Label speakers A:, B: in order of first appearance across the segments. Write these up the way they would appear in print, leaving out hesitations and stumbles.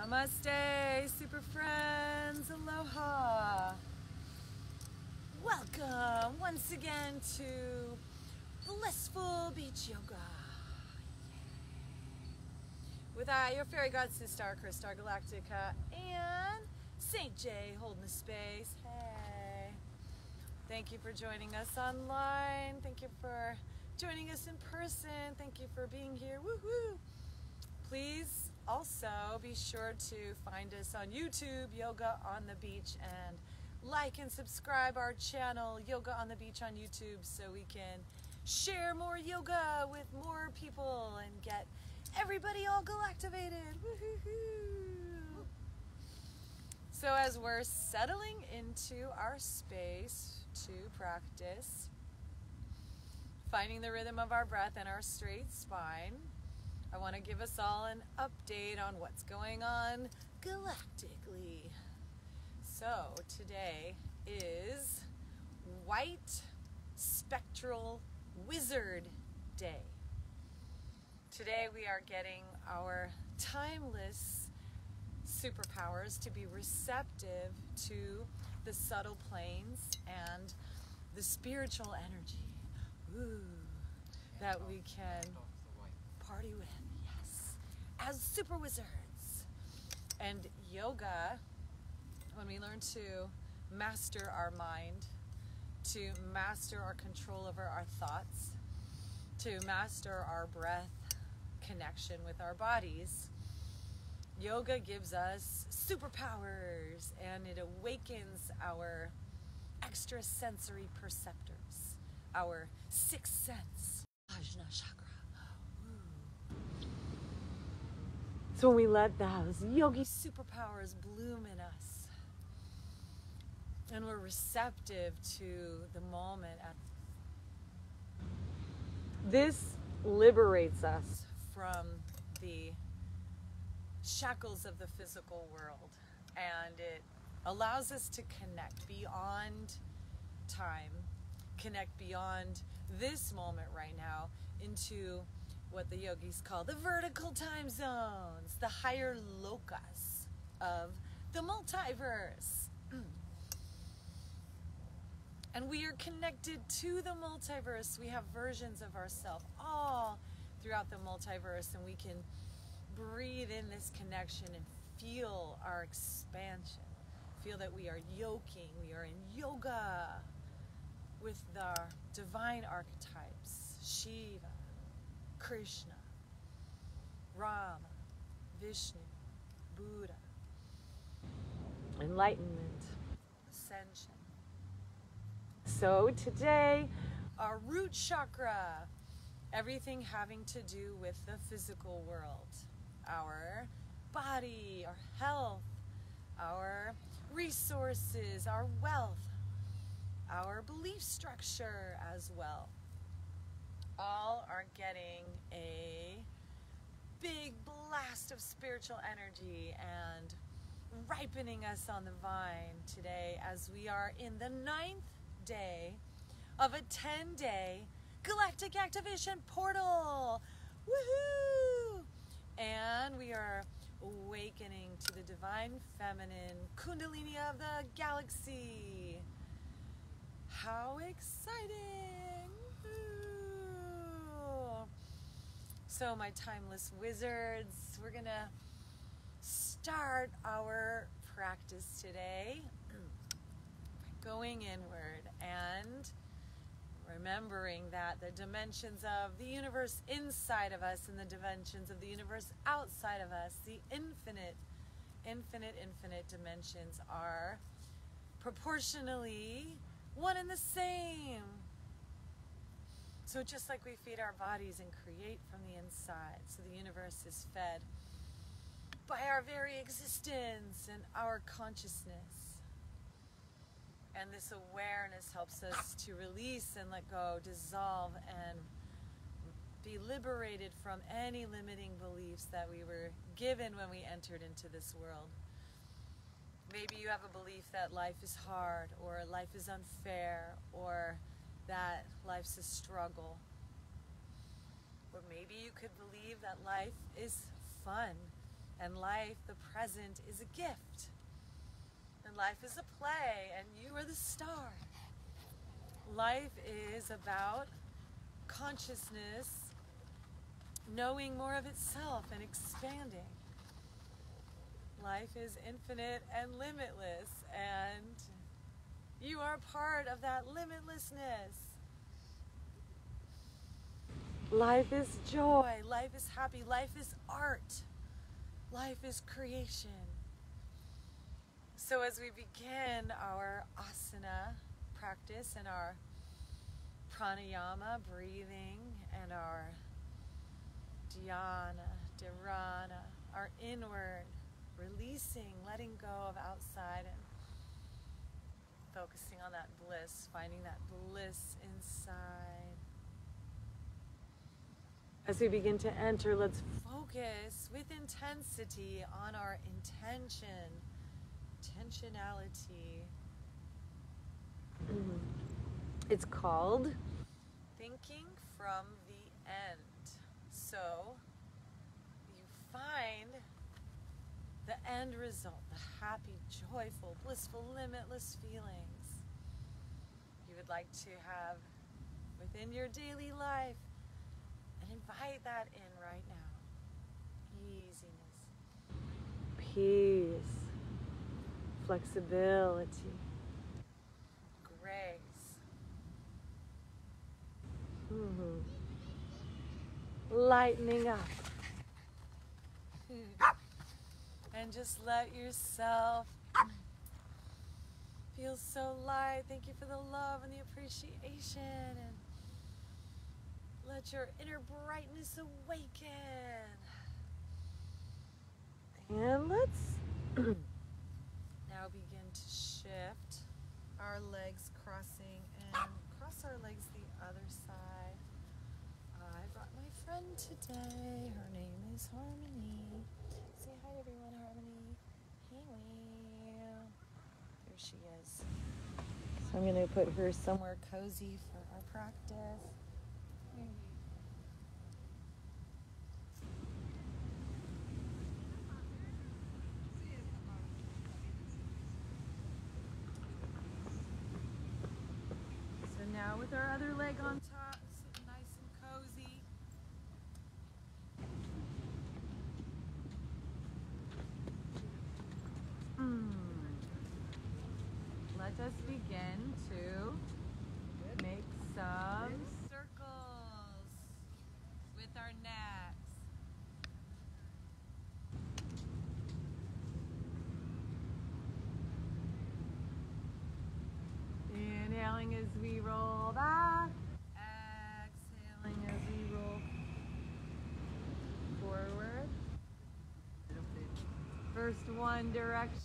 A: Namaste, super friends. Aloha. Welcome once again to Blissful Beach Yoga. With your fairy god sister, Star Galactica, and Saint J holding the space. Hey. Thank you for joining us online. Thank you for joining us in person. Thank you for being here. Woohoo! Please also be sure to find us on YouTube, Yoga on the Beach, and like and subscribe our channel, Yoga on the Beach on YouTube, so we can share more yoga with more people and get everybody all galactivated. Woo-hoo-hoo. So as we're settling into our space to practice, finding the rhythm of our breath and our straight spine, I want to give us all an update on what's going on galactically. So today is White Spectral Wizard Day. Today we are getting our timeless superpowers to be receptive to the subtle planes and the spiritual energy that we can party with, yes, as super wizards. And yoga, when we learn to master our mind, to master our control over our thoughts, to master our breath connection with our bodies, yoga gives us superpowers and it awakens our extrasensory perceptors, our sixth sense, Ajna chakra. So when we let those yogi superpowers bloom in us and we're receptive to the moment, this liberates us from the shackles of the physical world, and it allows us to connect beyond time, connect beyond this moment right now into what the yogis call the vertical time zones, the higher locus of the multiverse. And we are connected to the multiverse. We have versions of ourselves all throughout the multiverse, and we can breathe in this connection and feel our expansion. Feel that we are yoking, we are in yoga with the divine archetypes, Shiva, Krishna, Rama, Vishnu, Buddha, enlightenment, ascension. So today, our root chakra, everything having to do with the physical world, our body, our health, our resources, our wealth, our belief structure as well, all are getting a big blast of spiritual energy and ripening us on the vine today as we are in the 9th day of a 10-day galactic activation portal. Woohoo! And we are awakening to the divine feminine kundalini of the galaxy. How exciting! Woo! So my timeless wizards, we're gonna start our practice today going inward and remembering that the dimensions of the universe inside of us and the dimensions of the universe outside of us, the infinite dimensions, are proportionally one and the same. So just like we feed our bodies and create from the inside, so the universe is fed by our very existence and our consciousness. And this awareness helps us to release and let go, dissolve, and be liberated from any limiting beliefs that we were given when we entered into this world. Maybe you have a belief that life is hard, or life is unfair, or that life's a struggle. Or maybe you could believe that life is fun And life, the present, is a gift. And life is a play, and you are the star. Life is about consciousness knowing more of itself and expanding. Life is infinite and limitless, and you are part of that limitlessness. Life is joy, life is happy, life is art, life is creation. So as we begin our asana practice and our pranayama, breathing, and our dhyana, dharana, our inward, releasing, letting go of outside and focusing on that bliss, finding that bliss inside. As we begin to enter, let's focus with intensity on our intentionality. It's called thinking from the end. So you find the end result, the happy, joyful, blissful, limitless feelings you would like to have within your daily life, and invite that in right now. Easiness, peace, flexibility, grace. Lightening up. And just let yourself feel so light. Thank you for the love and the appreciation. And let your inner brightness awaken. And let's now begin to shift our legs crossing and cross our legs the other side. I brought my friend today. Her name is Harmony. Say hi to everyone, Harmony. Hey, there she is. So I'm going to put her somewhere cozy for our practice. So now with our other leg on top, sitting nice and cozy. Let us begin to make some circles with our necks. Inhaling as we roll back, exhaling as we roll forward. First one direction.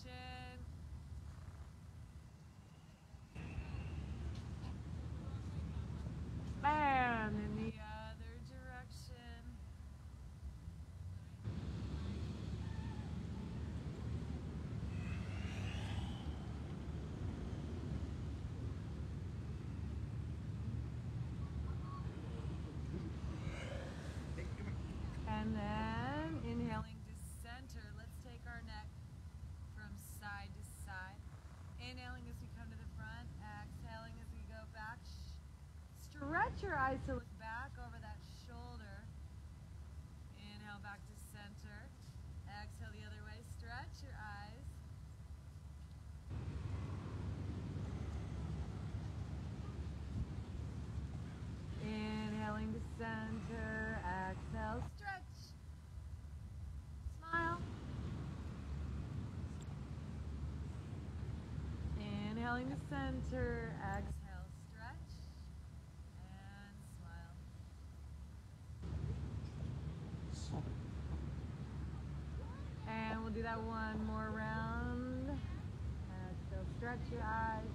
A: And in the other direction. And then inhaling to center. Let's take our neck from side to side. Inhaling as we come to the front. Exhaling as we go back. Stretch your eyes to look back over that shoulder. Inhale back to center. Exhale the other way. Stretch your eyes. Inhaling to center. Exhale. Stretch. Smile. Inhaling to center. Exhale. And we'll do that one more round. Exhale, stretch your eyes.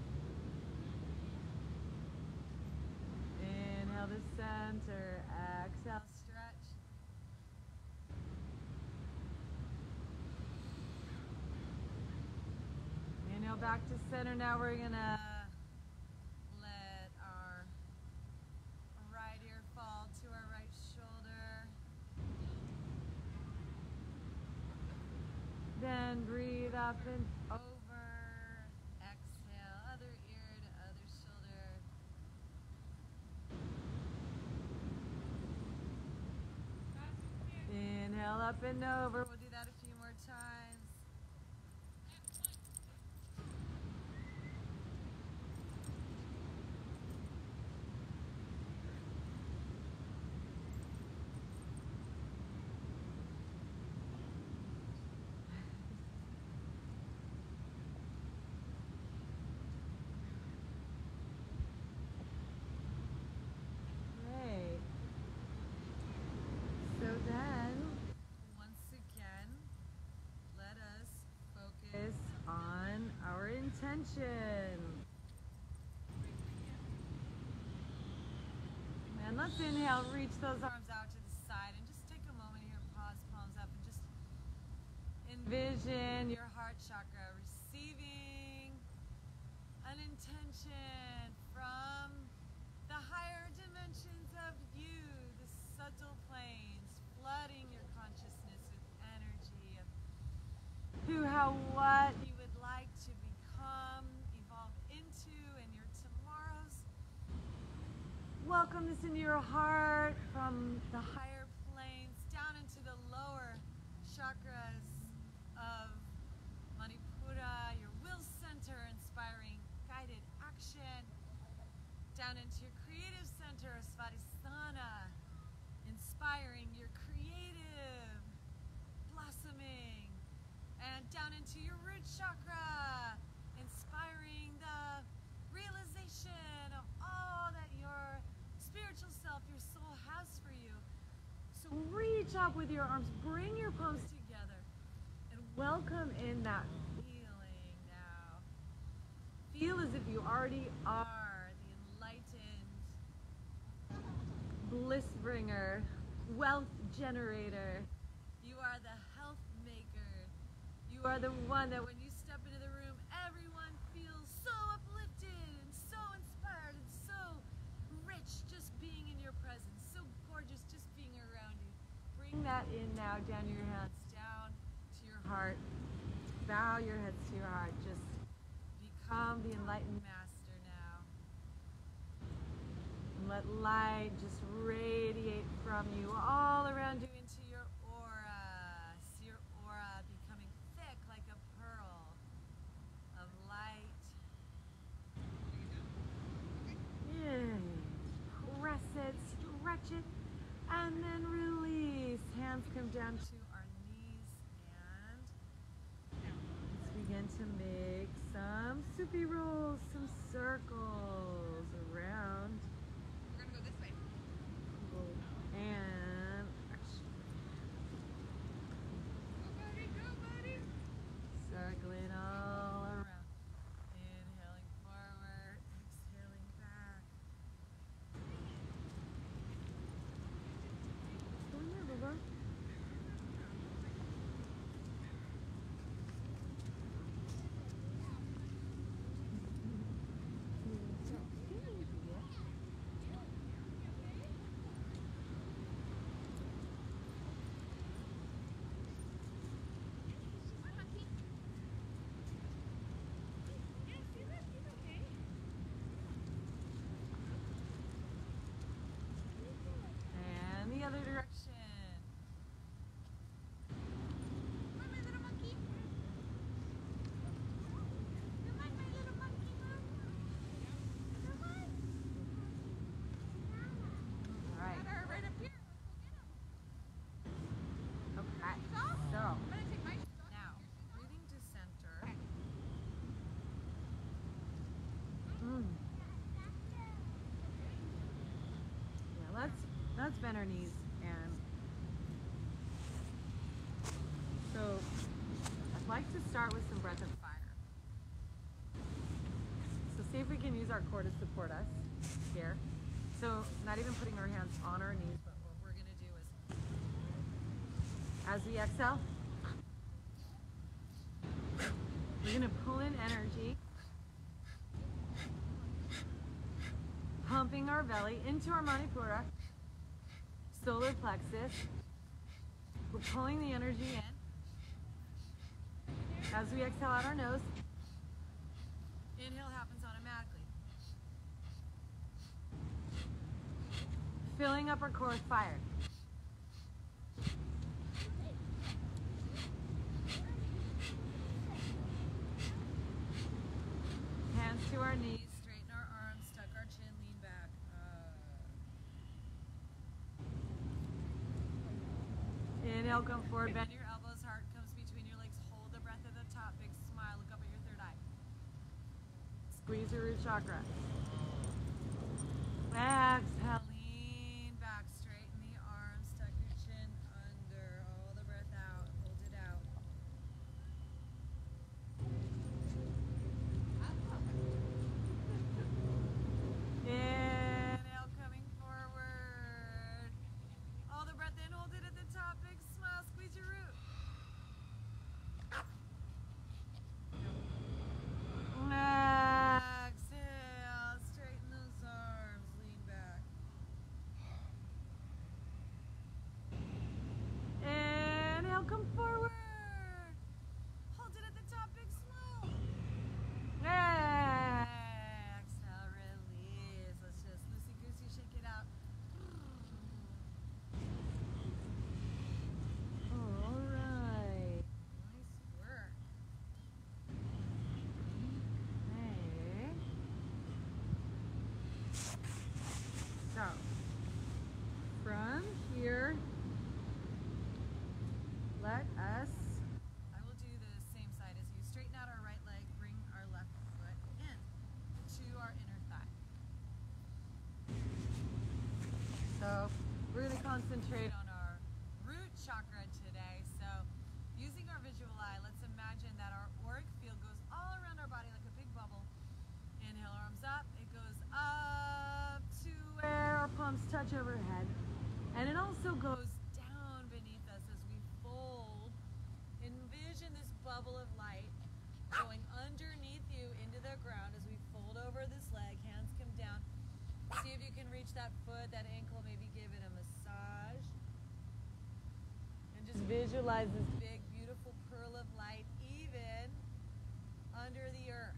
A: Inhale to center. Exhale, stretch. Inhale back to center. Now we're gonna let our right ear fall to our right shoulder. Then breathe up and over. Exhale, other ear to other shoulder. Inhale up and over. We'll do that a few more times. Intention. And let's inhale, reach those arms out to the side and just take a moment here, pause, palms up, and just envision your heart chakra receiving an intention from the higher dimensions of you, the subtle planes, flooding your consciousness with energy of who, how, what you would like to become, evolve into in your tomorrows. Welcome this into your heart from the higher planes down into the lower chakras of Manipura, your will center, inspiring guided action, down into your creative center, Svadhisthana, inspiring your creative blossoming, and down into your root chakra, inspiring the realization of all that your spiritual self, your soul has for you. So reach up with your arms, bring your palms together, and welcome in that feeling now. Feel as if you already are the enlightened bliss bringer, wealth generator. You are the health maker. You are the one that when you step into the room, everyone feels so uplifted and so inspired and so rich just being in your presence, so gorgeous just being around you. Bring that in now, down your hands, down to your heart. Bow your heads to your heart. Just become the enlightened master now. And let light just radiate from you all around you into your aura. See your aura becoming thick like a pearl of light. Yeah. Press it, stretch it, and then release. Hands come down to our knees, and let's begin to make some soupy rolls, some circles around.
B: We're gonna go this way.
A: And
B: Go, buddy.
A: circling all around. Inhaling forward, exhaling back. Come here, Bubba. And the other direction.
B: Come on, my little monkey. Come on, my little monkey, Mom. Come on.
A: All right.
B: Got her right up here. Let's go get him.
A: Okay. So
B: I'm gonna take my shoes off.
A: now, breathing to center.
B: Okay.
A: Yeah, let's bend our knees, and so I'd like to start with some breath of fire. So see if we can use our core to support us here. So not even putting our hands on our knees, but what we're gonna do is, as we exhale, we're gonna pull in energy, pumping our belly into our Manipura, solar plexus. We're pulling the energy in, As we exhale out our nose, inhale happens automatically. Filling up our core with fire. Hands to our knees, straighten our arms, tuck our chin, lean back. Inhale, come forward, bend your elbows, heart comes between your legs, hold the breath at the top, big smile, look up at your third eye. Squeeze your root chakra. Exhale, lean back, straighten the arms, tuck your chin under, all the breath out, hold it out. Inhale, coming forward. All the breath in, hold it at the top, big smile, squeeze your root. Exhale, straighten those arms, lean back. Inhale, come forward. Hold it at the top, big smile. Exhale, release. Let's just loosey-goosey shake it out. All right. Nice work. Okay. So, from here, let us, I will do the same side as you. Straighten out our right leg, bring our left foot in to our inner thigh. So, we're going to concentrate on our root chakra today. So, using our visual eye, let's imagine that our auric field goes all around our body like a big bubble. Inhale, arms up. It goes up to where our palms touch overhead. And it also goes down beneath us as we fold. Envision this bubble of light going underneath you into the ground as we fold over this leg. Hands come down. See if you can reach that foot, that ankle, maybe give it a massage. And just visualize this big, beautiful pearl of light even under the earth.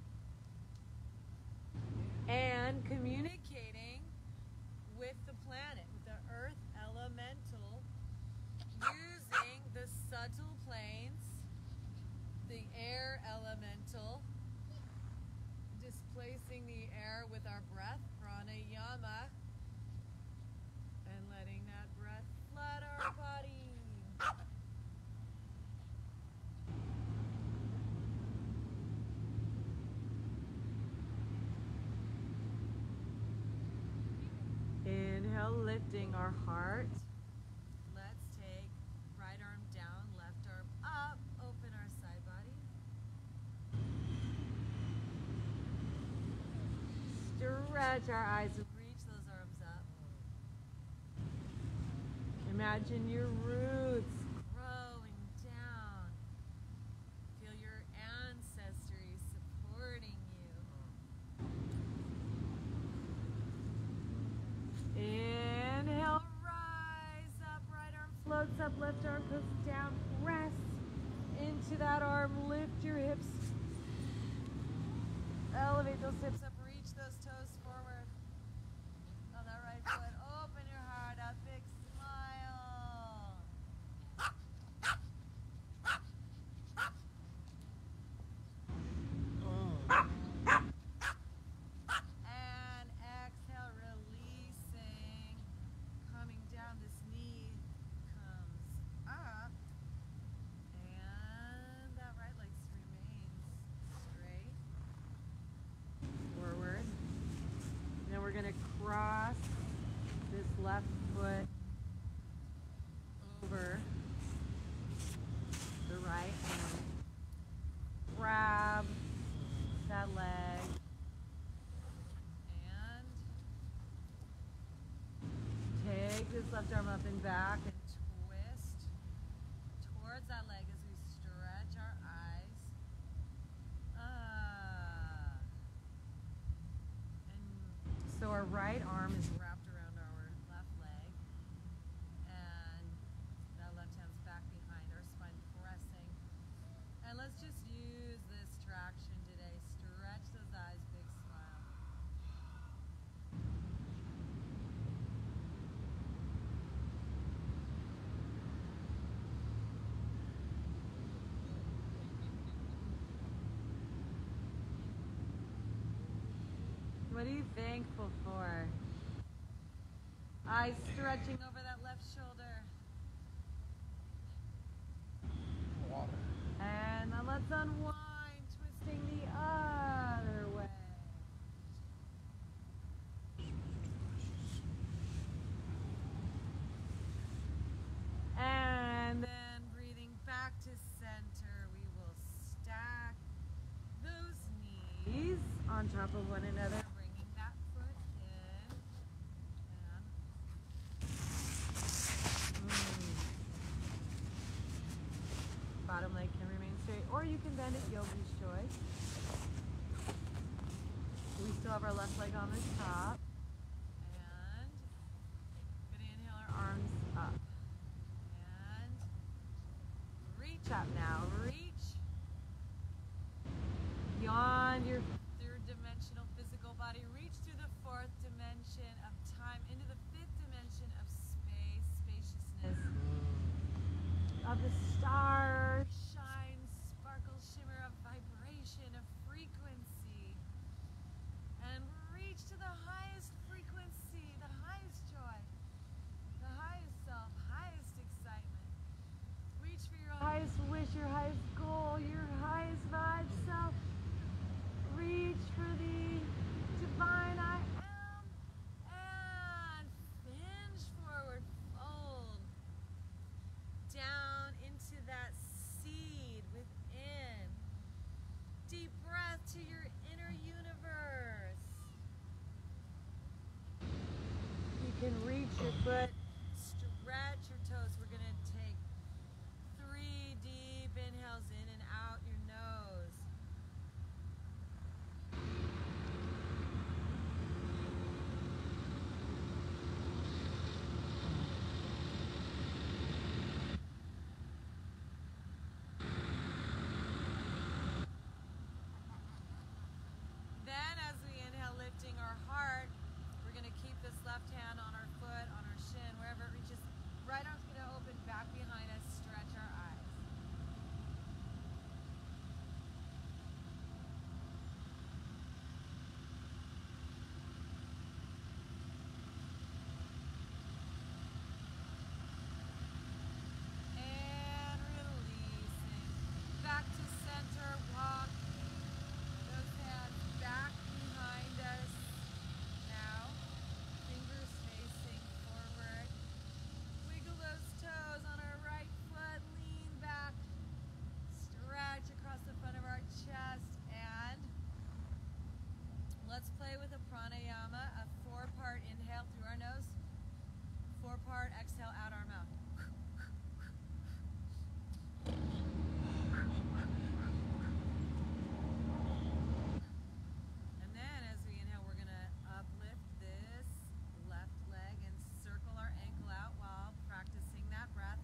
A: And communicating with the planet, with the earth elemental, using the subtle planes, the air elemental, displacing the air with our breath, pranayama, and letting that breath flood our body. Inhale, lifting our heart. Let's take right arm down, left arm up, open our side body. Stretch our eyes and reach those arms up. Imagine your roots growing down. Feel your ancestry supporting you. Inhale, rise up, right arm floats up, left arm goes down, press into that arm, lift your hips, elevate those hips up, reach those toes forward. On that right foot, open your heart up, big smile. And exhale, releasing, coming down, this knee comes up, and that right leg remains straight, forward. Then we're going to cross this left foot over the right and grab that leg and take this left arm up and back and twist towards that leg as we stretch our eyes. And so our right arm is wrapped around our left leg, and that left hand's back behind our spine, pressing. And let's just What are you thankful for? Eyes stretching over that left shoulder.
C: Water.
A: And then let's unwind, twisting the other way. And then breathing back to center, we will stack those knees on top of one another, bringing that foot in. And bottom leg can remain straight, or you can bend it, yogi's choice. We still have our left leg on the top. And gonna inhale our arms up. And reach up now. Reach beyond your third dimensional physical body. Reach through the fourth dimension of time into the fifth dimension of space, spaciousness, of the stars, shine, sparkle, shimmer, of vibration, of frequency. And reach to the highest frequency, the highest joy, the highest self, highest excitement. Reach for your highest wish, your highest goal, your highest vibe self. Reach for the divine I am. And hinge forward, fold down into that seed within. Deep breath to your inner universe. You can reach your foot, stretch your toes. We're going to take 3 deep inhales in and out your nose. Then as we inhale, lifting our heart, we're going to keep this left hand on our foot, on our shin, wherever it reaches. Right arm's going to open back behind us, stretch our eyes. And releasing. Back to center, walk those hands back behind us. Now, fingers facing forward. Wiggle those toes on our right foot, lean back, stretch across the front of our chest, and let's play with a pranayama, a 4-part inhale through our nose, 4-part exhale out our mouth. And then as we inhale, we're going to uplift this left leg and circle our ankle out while practicing that breath.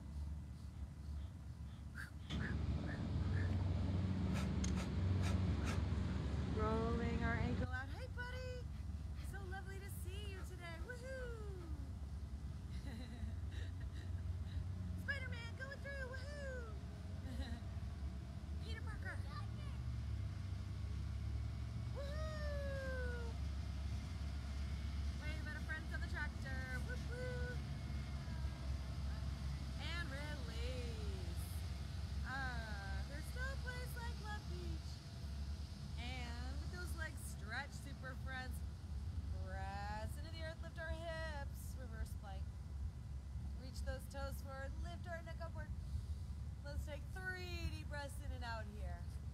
A: Rolling our ankle out. Hey buddy, so lovely to see you today. Woohoo! Spider-Man going through. Woohoo! Peter Parker. Woohoo! Wave at our friends on the tractor. Woohoo! And release. There's no place like Love Beach. And with those legs stretched, super friends, press into the earth, lift our hips, reverse plank. Reach those toes forward, lift our neck upward. Let's take 3 deep breaths in and out here.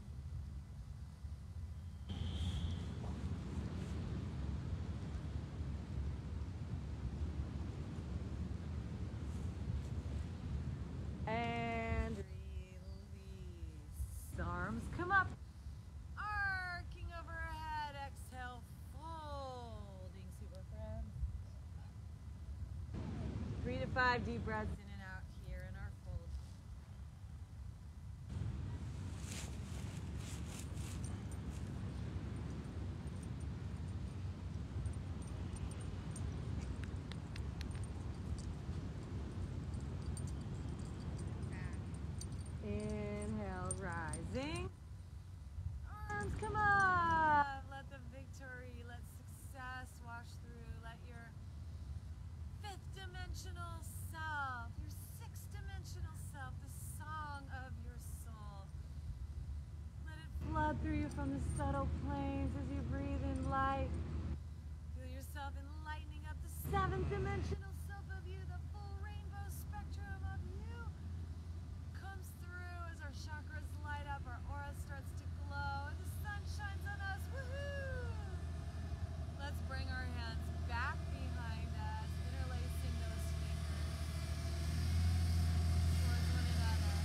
A: And release. Arms come up. Arcing overhead. Exhale, folding, super friends. 3 to 5 deep breaths in and out here in our fold. Inhale, rising. Arms come up. Let the victory, let success you from the subtle planes as you breathe in light. Feel yourself enlightening up the seventh dimensional self of you, the full rainbow spectrum of you comes through as our chakras light up, our aura starts to glow, and the sun shines on us. Woohoo! Let's bring our hands back behind us, interlacing those fingers towards one another.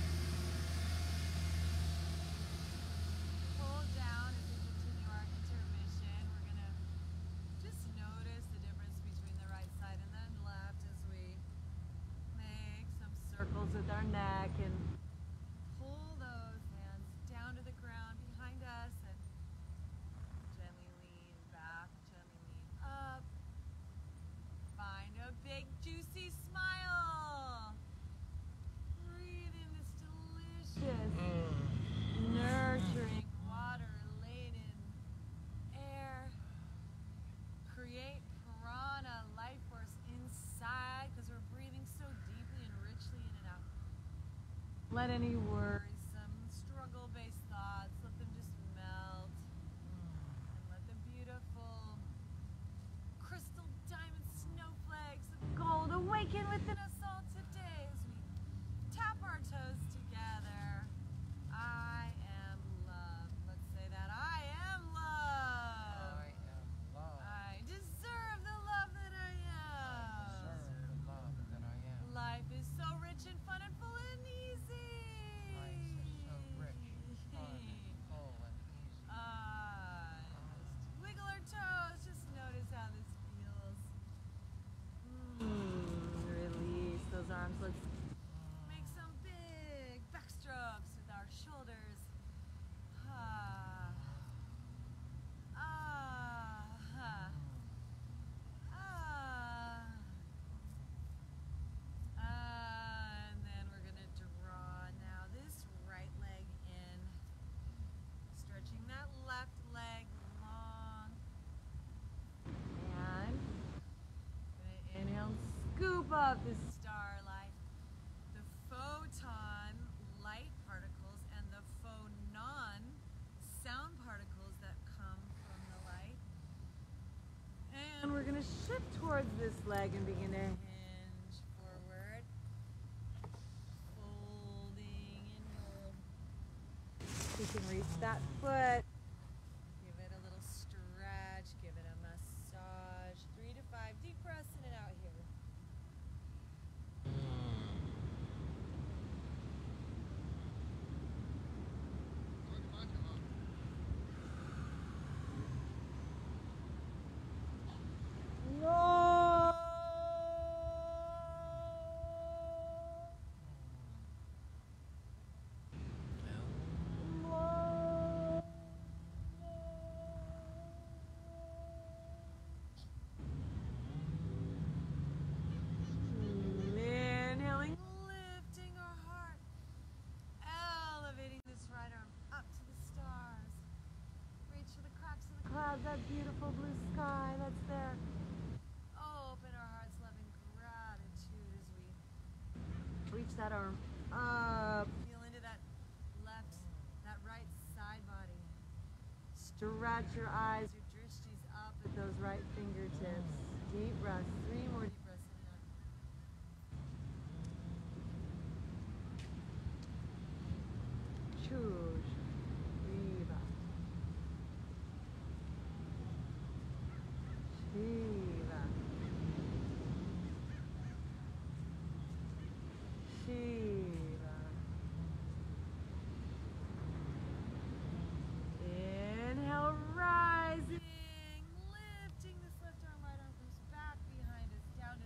A: Pull down as we continue our intermission. We're going to just notice the difference between the right side and the left as we make some circles with our neck and pull those hands down to the ground behind us and gently lean back, gently lean up. Find a big juicy smile. Breathe in this delicious, nurturing, water-laden air. Create prana, life force inside because we're breathing so deeply and richly in and out. Let any worrisome, struggle-based thoughts, let them just melt. And let the beautiful crystal diamond snowflakes of gold awaken within us all today as we tap our toes together. I am love. Let's say that. I am love.
C: I am love.
A: I deserve the love that I am.
C: Deserve the love that I am.
A: Life is so rich and fun and full and easy.
C: Life is so rich, fun, and full, and easy.
A: Just wiggle our toes. Just notice how this feels. Release those arms. Let's make some big back strokes with our shoulders. And then we're going to draw now this right leg in, stretching that left leg long. And gonna inhale, scoop up the starlight, the photon light particles and the phonon sound particles that come from the light. And we're gonna shift towards this leg and begin to hinge forward, folding inward. You can reach that foot. Give it a little stretch, give it a massage. 3 to 5 deep breaths in and out here. Inhaling, lifting our heart, elevating this right arm up to the stars. Reach for the cracks in the clouds, that beautiful blue sky that's there. Open our hearts, loving gratitude as we reach that arm up. Feel into that right side body. Stretch your eyes, your drishtis up at those right fingertips. Deep breaths, 3 more deep breaths in and out. Choose. Shiva. Shiva. Shiva. Inhale, rising, lifting this left arm, right arm comes back behind us, down to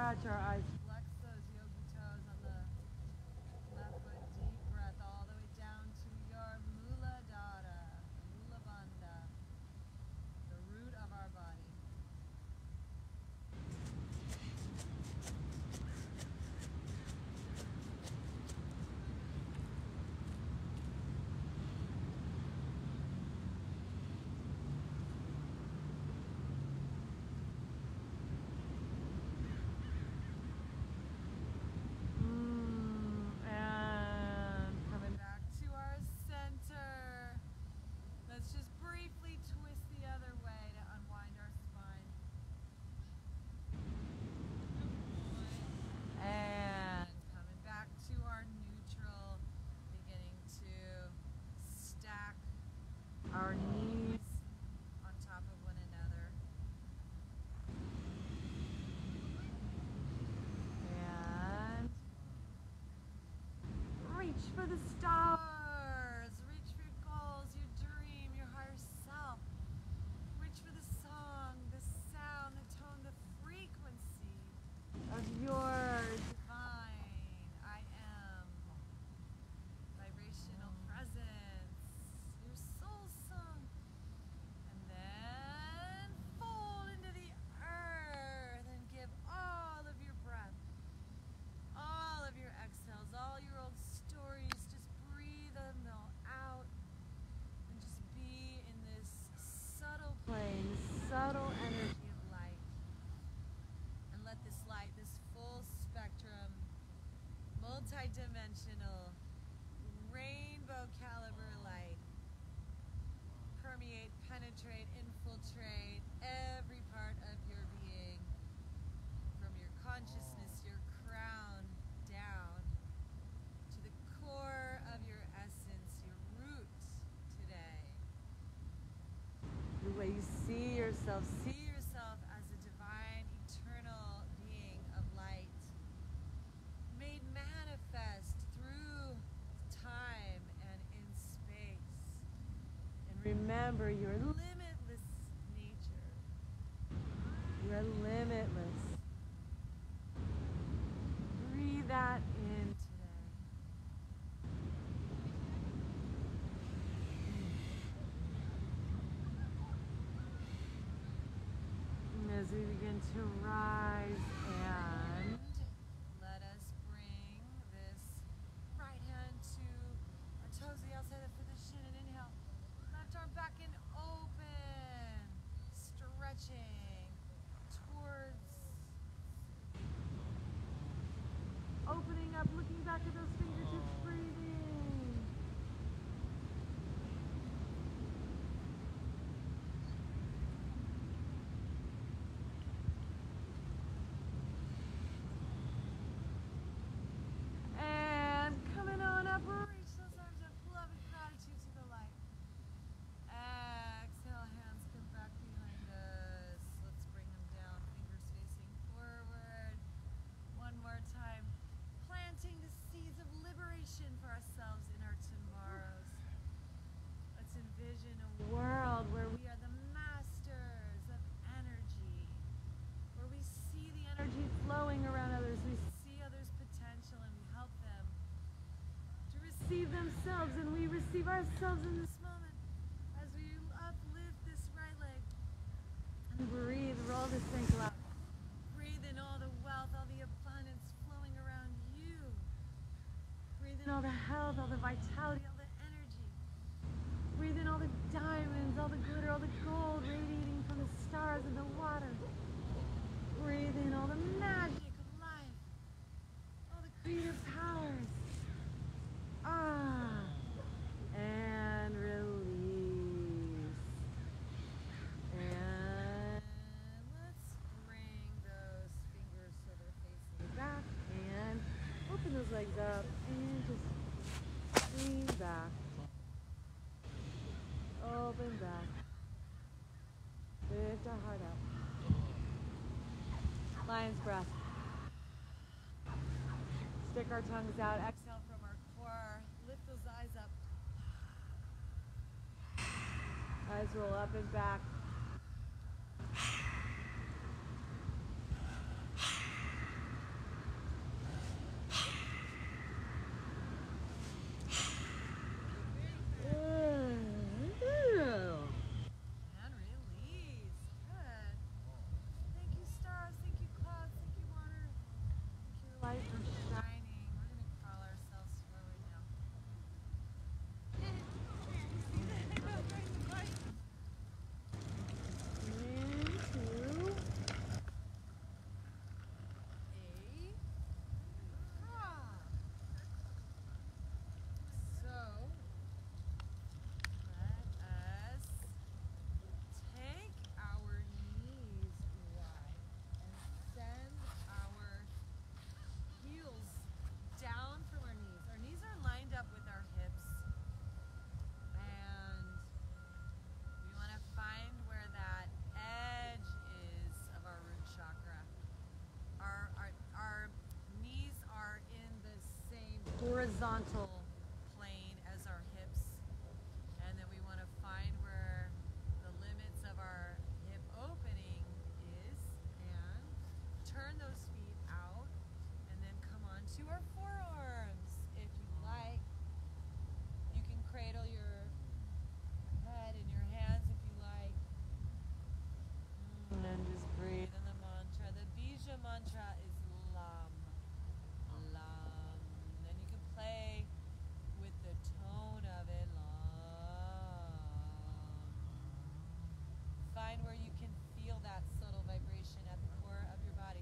A: stretch our eyes. Flex those yogi toes on the left foot. Deep breath all the way down to your Muladhara, Mula Bandha, the root of our body. And coming back to our center. Let's just briefly twist the other way to unwind our spine. And coming back to our neutral, beginning to stack our knees on top of one another. And reach for the stars. Reach for your goals, your dream, your higher self. Reach for the song, the sound, the tone, the frequency of your divine I am. Vibrational presence. Your soul song. And then fold into the earth and give all of your breath, all of your exhales, all your old stories, just breathe them all out and just be in this subtle plane, subtle energy of light. And let this light, this full spectrum, multi-dimensional, rainbow caliber light permeate, penetrate, infiltrate every part of your being, from your consciousness, your crown, down to the core of your essence, your root today. The way you see yourself as a divine, eternal being of light, made manifest through time and in space. And remember your limitless nature. You are limitless. Breathe that in today. And as we begin to rise, and let us bring this right hand to our toes, the outside of the shin, and inhale. Left arm back and open, stretching towards, opening up, looking back at those fingertips, breathing. And coming on up, reach those arms up, love and gratitude to the light. Exhale, hands come back behind us. Let's bring them down, fingers facing forward. One more time. Planting the seeds of liberation for ourselves in our tomorrows. Let's envision a world where we are the masters of energy, where we see the energy flowing around others, we see others' potential, and we help them to receive themselves, and we receive ourselves in this moment as we uplift this right leg and breathe, roll this ankle out. Breathe in all the wealth, all the abundance flowing around you. Breathe in all the health, all the vitality, all the energy. Breathe in all the diamonds, all the glitter, all the gold radiating from the stars and the water. Breathe in all the magic of life, all the creative powers. And release. And let's bring those fingers so they're facing back, and open those legs up and just lean back. Open back. Lift our heart up. Lion's breath. Stick our tongues out. Exhale from our core. Lift those eyes up. Eyes roll up and back. horizontal plane as our hips. And then we want to find where the limits of our hip opening is and turn those feet out and then come on to our forearms. If you like, you can cradle your head in your hands if you like. And then just breathe in the mantra. The Bija mantra is Lam. Lam. Then you can play with the tone of it. Lam. Find where you can feel that subtle vibration at the core of your body.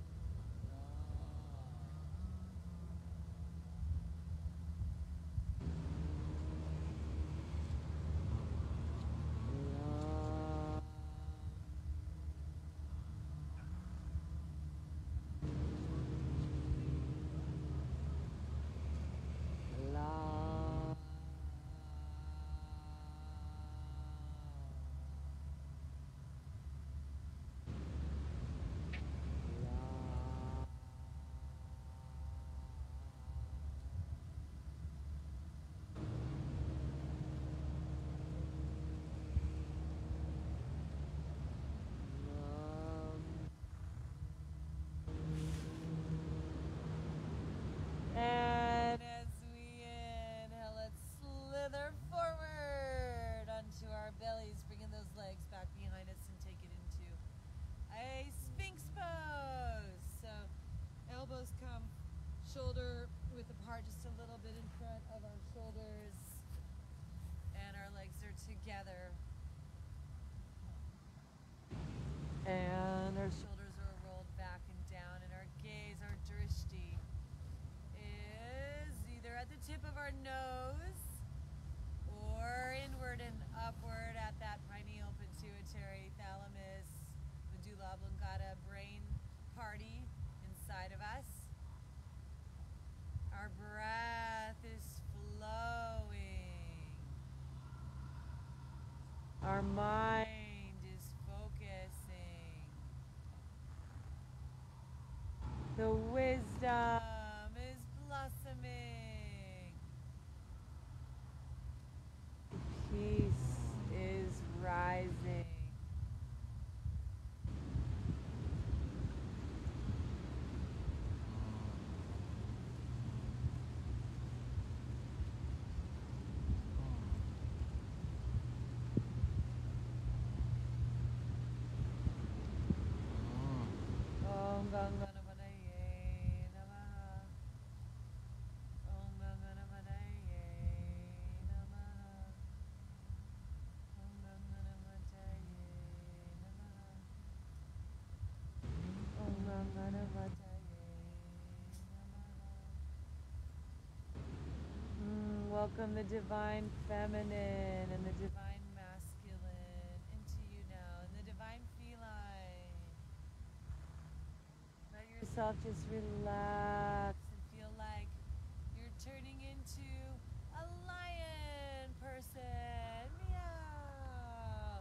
A: And as we inhale, let's slither forward onto our bellies, bringing those legs back behind us and take it into a Sphinx pose. So elbows come shoulder width apart, just a little bit in front of our shoulders, and our legs are together. And our shoulders are rolled back and down, and our gaze, our drishti, is either at the tip of our nose or inward and upward at that pineal pituitary thalamus medulla oblongata brain party inside of us. Our breath is flowing. Our mind is focusing. The wisdom is blossoming. Peace is rising. Om Ganganamanaye Namaha. Om Ganganamanaye Namaha. Om Ganganamanaye Namaha. Om Ganganamanaye Namaha. Welcome the divine feminine and the divine masculine into you now, and the divine feline. Let yourself just relax and feel like you're turning into a lion person. Meow.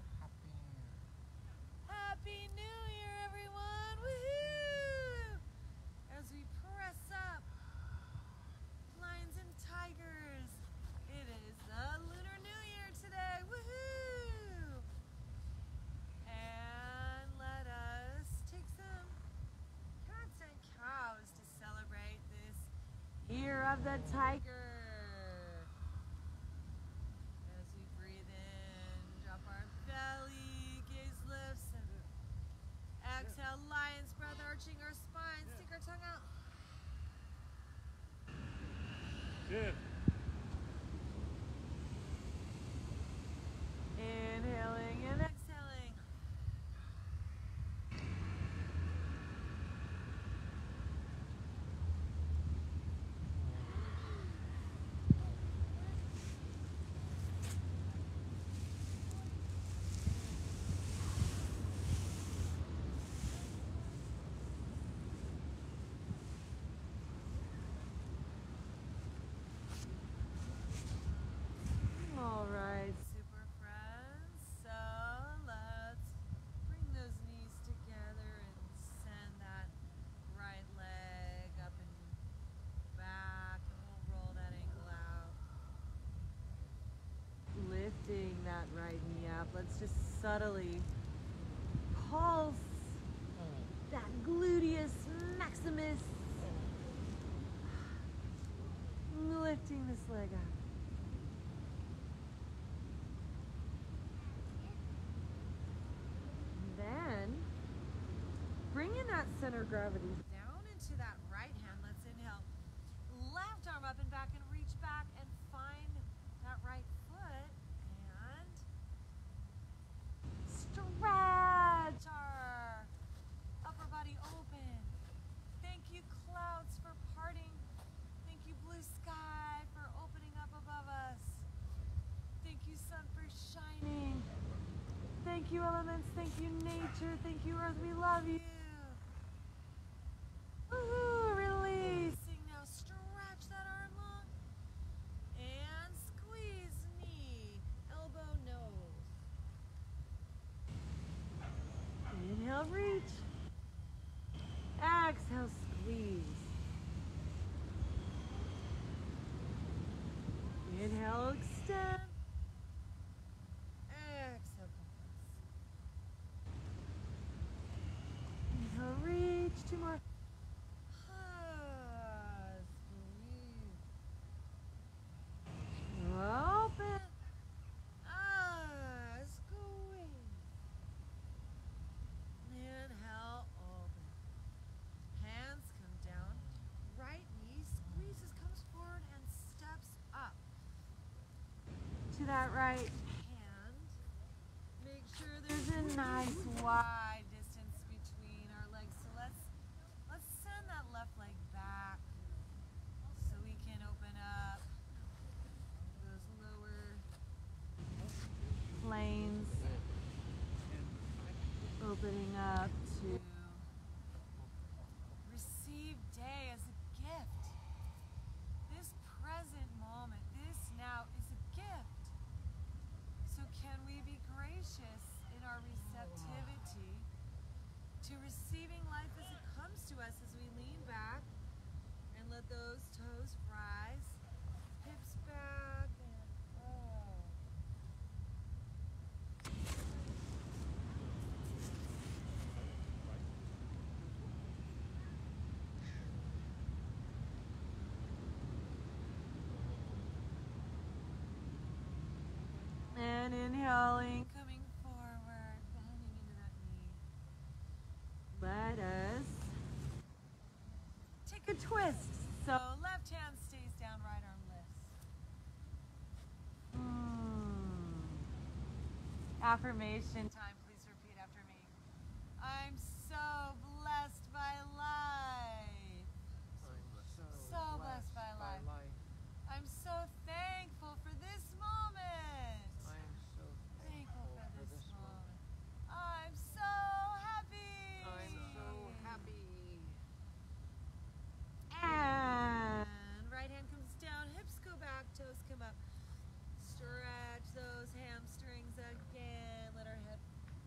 A: Happy New Year, everyone! Woohoo! As we press up, lions and tigers. It is the Lunar New Year today. Woohoo! And let us take some cats and cows to celebrate this year of the tiger. As we breathe in, drop our belly, gaze lifts, and exhale, lion's breath, arching our spine, stick our tongue out.
D: Good.
A: Inhaling and exhaling. up. Let's just subtly pulse that gluteus maximus. Lifting this leg up. Then, bringing that center of gravity down into that right hand. Let's inhale. Left arm up and back and reach back and find that right foot. And stretch our upper body open. Thank you, clouds, for parting. Thank you, blue sky, for opening up above us. Thank you, sun, for shining. Thank you, elements. Thank you, nature. Thank you, earth. We love you. Woohoo! Releasing. Now stretch that arm long. And squeeze knee, elbow, nose. Inhale, reach. Exhale, squeeze. Inhale, extend. Exhale, compress. Inhale, reach. Two more. Squeeze. Open. Squeeze. Inhale, open. Hands come down. Right knee squeezes, comes forward and steps up. To that right hand. Make sure there's a nice wide distance between our legs. So let's send that left leg back so we can open up those lower planes. Opening up to receive day as a gift. This present moment, this now is a gift. So can we be gracious in our receptivity to receiving life as it comes to us as we lean back and let those toes rise, hips back, and and inhaling, coming forward, bending into that knee. Let us take a twist. So left hand stays down, right arm lifts. Affirmation time. Please repeat after me. I'm so blessed by life. So blessed by life. I'm so thankful for this moment.
C: I am so
A: Thankful
C: thankful
A: for this
C: moment.
A: I'm so happy.
C: I'm so happy.
A: And right hand comes down, hips go back, toes come up. Stretch those hamstrings again. Let our head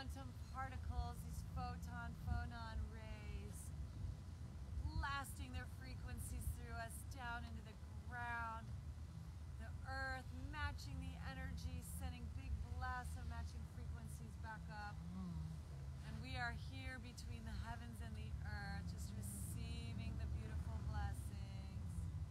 A: quantum particles, these phonon rays, blasting their frequencies through us down into the ground. The earth matching the energy, sending big blasts of matching frequencies back up. And we are here between the heavens and the earth, just receiving the beautiful blessings.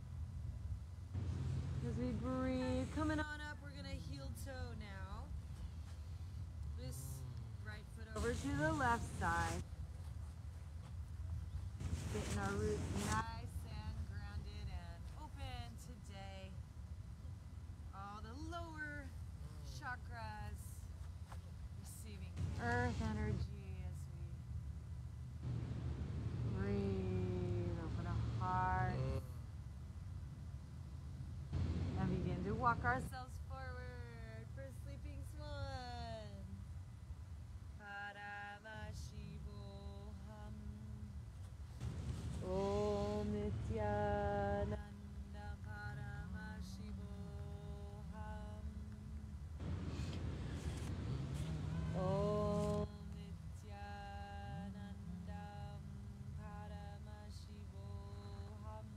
A: As we breathe, coming on up, we're going to heel toe now. This right foot over to the left side. Getting our roots nice and grounded and open today. All the lower chakras receiving earth energy as we breathe, open our heart, and begin to walk ourselves forward for sleeping swan. Paramashivoham. Om Nityananda Paramashivoham. Om Nityanandam Paramashivoham.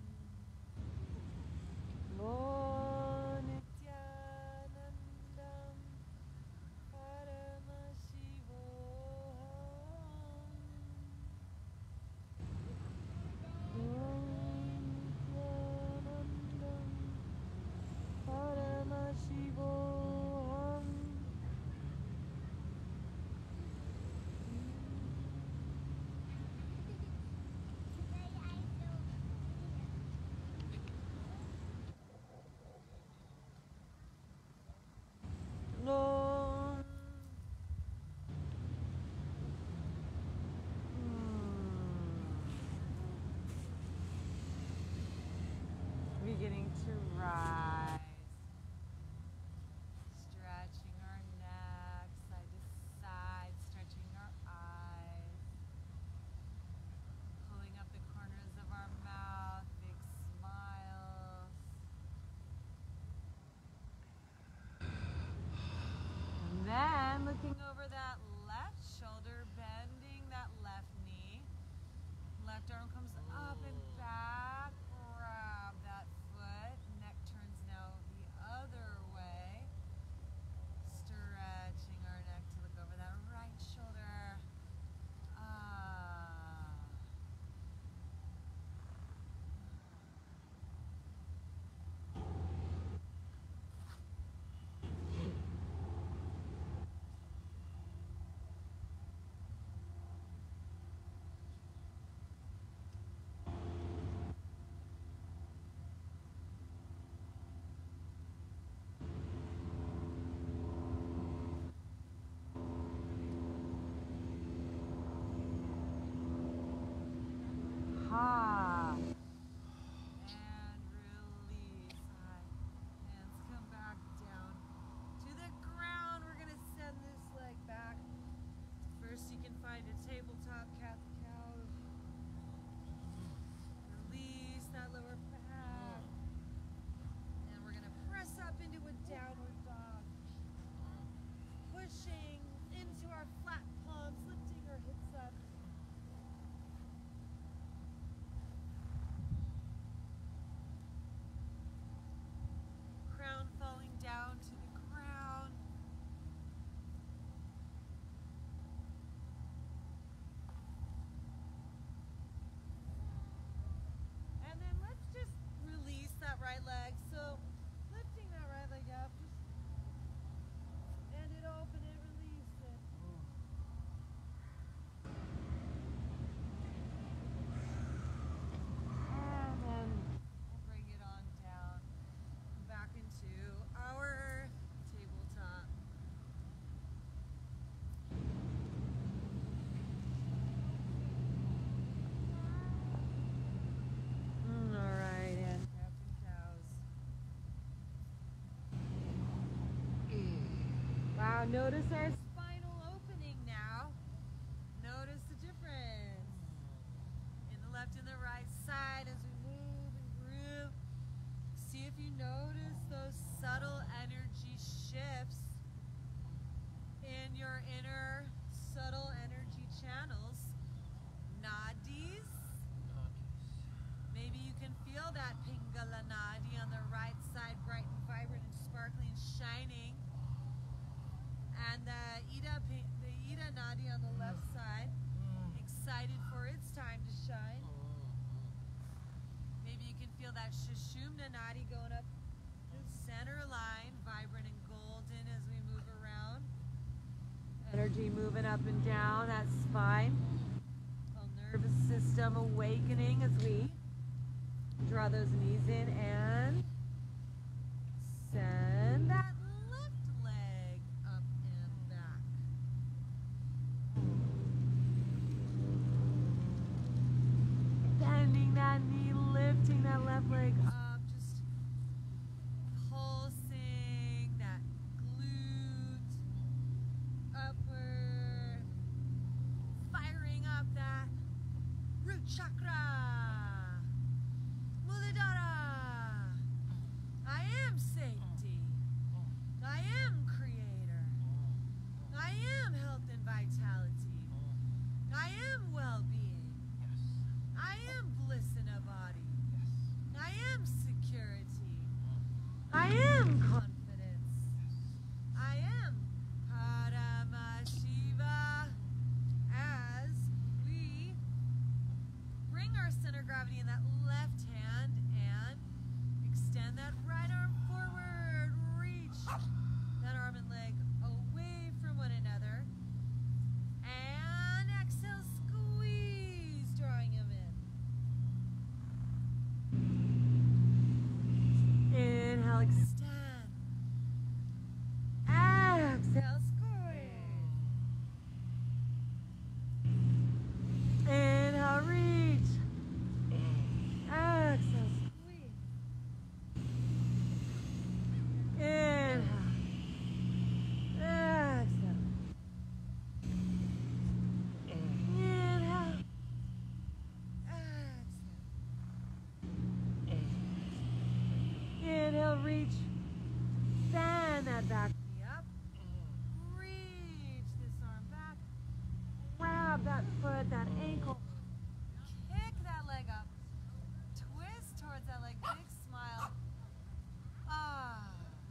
A: Om Nityanandam Paramashivoham. Paramashivoham. Om. Beginning to rise, stretching our neck side to side, stretching our eyes, pulling up the corners of our mouth, big smiles. And then looking over that left shoulder, bending that left knee. Left arm comes up and back. Grab that foot. Neck turns now the other way. Stretching our neck to look over that right shoulder. Ha. And release. Hands come back down to the ground. We're going to send this leg back. First you can find a tabletop cat-cow. Release that lower back. And we're going to press up into a downward dog. Pushing into our flat palms, lifting our hips up. Crown falling down to the ground. And then let's just release that right leg. So lifting that right leg up, just bend it open and release it. And then we'll bring it on down back into our tabletop. All right, and Captain Cows. Wow, notice our spinal opening now. Notice the difference in the left and the right side as we move and groove. See if you notice those subtle energy shifts in your inner Nadi on the left side, excited for its time to shine. Maybe you can feel that Sushumna Nadi going up the center line, vibrant and golden as we move around. Energy moving up and down that spine. Whole nervous system awakening as we draw those knees in and send that left leg up and back. Bending that knee, lifting that left leg up, just pulsing that glute upward, firing up that root chakra, Muladhara. I am safety. I am creator. I am health and vitality. I am well-being. I am bliss in a body. I am security. I am confidence. I am Paramashiva. As we bring our center of gravity in that left hand and extend that right arm forward. Reach that arm and leg away from one another. And exhale, squeeze, drawing them in. Inhale, extend. Exhale, squeeze. Inhale, reach. Exhale, squeeze. Inhale. Exhale. Inhale. Exhale. Inhale, reach. Bend that back knee up. Reach this arm back. Grab that foot, that ankle. Kick that leg up. Twist towards that leg. Big smile. Ah.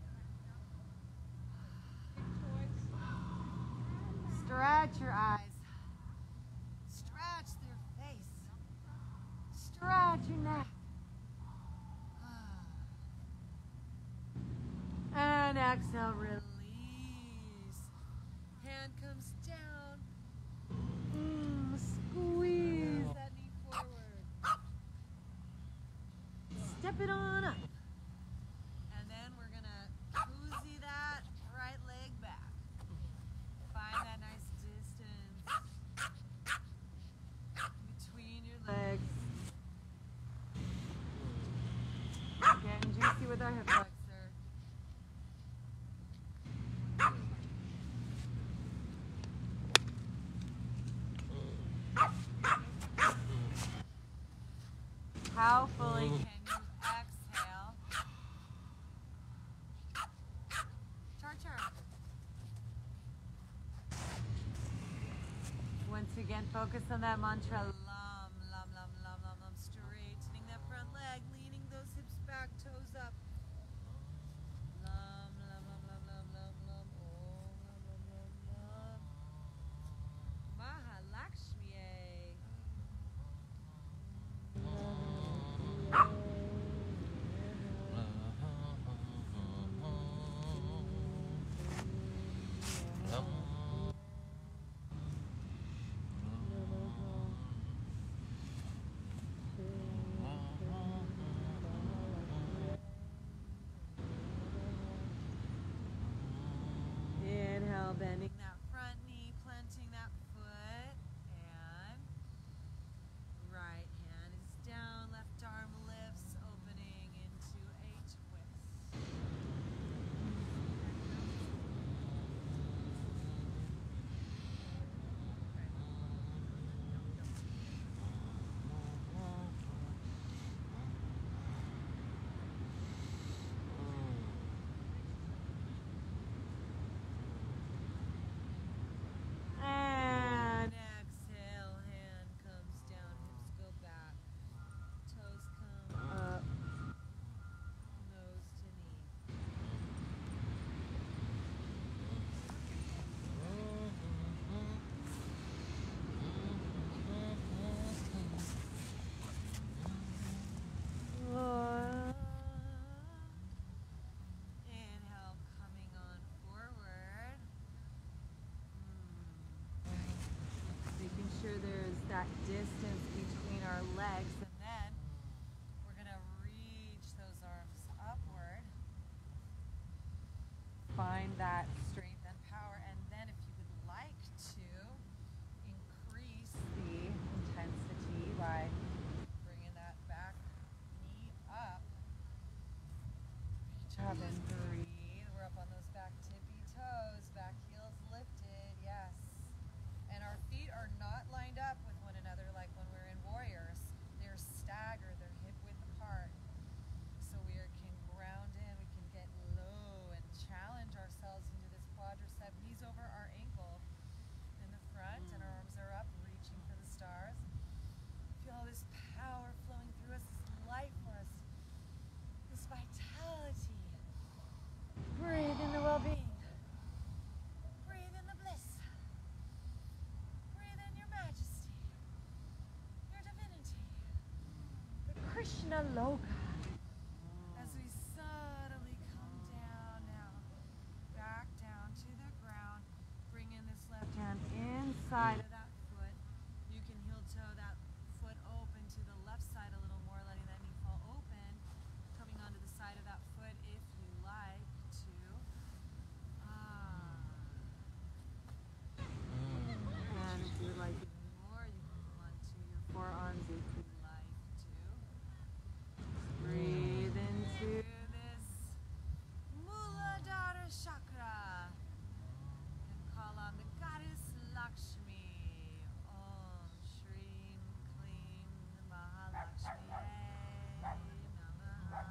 A: Stretch your eyes. Stretch your face. Stretch your neck. And exhale, release. Hand comes down. Squeeze that knee forward. Step it on up. And then we're going to koozie that right leg back. Find that nice distance between your legs. Getting juicy with our hip flexor. How fully can you exhale? Char-char. Once again, focus on that mantra. Lum, lum, lum, lum, lum, lum. Straightening that front leg, leaning those hips back, toes up. Lum, lum, lum, lum, lum, lum, lum. Oh, lum, lum, lum, lum. Mahalakshmi. that distance between our legs, and then we're gonna reach those arms upward. Find that strength and power, and then if you would like to increase the intensity by bringing that back knee up, reach up and breathe. We're up on those back tippy toes, back heels lifted, yes. And our feet are not lined up with one another like when we're in warriors. They're staggered, they're hip width apart. So we can ground in, we can get low and challenge ourselves into this quadricep, knees over our ankle in the front, and our arms are up, reaching for the stars. Feel all this power flowing through us, this life for us, this vitality. Breathe in the well-being. Breathe in the bliss. Breathe in your majesty, your divinity, the Krishna Loka. As we subtly come down now, back down to the ground, bring in this left hand inside of that foot. You can heel toe that foot open to the left side a little more, letting that knee fall open, coming onto the side of that foot if you like to. And if you like it more, you can come onto your forearms if you like to. Breathe into this Muladhara chakra and call on the goddess Lakshmi. Om Shreem Kleem Mahalakshmi Namaha.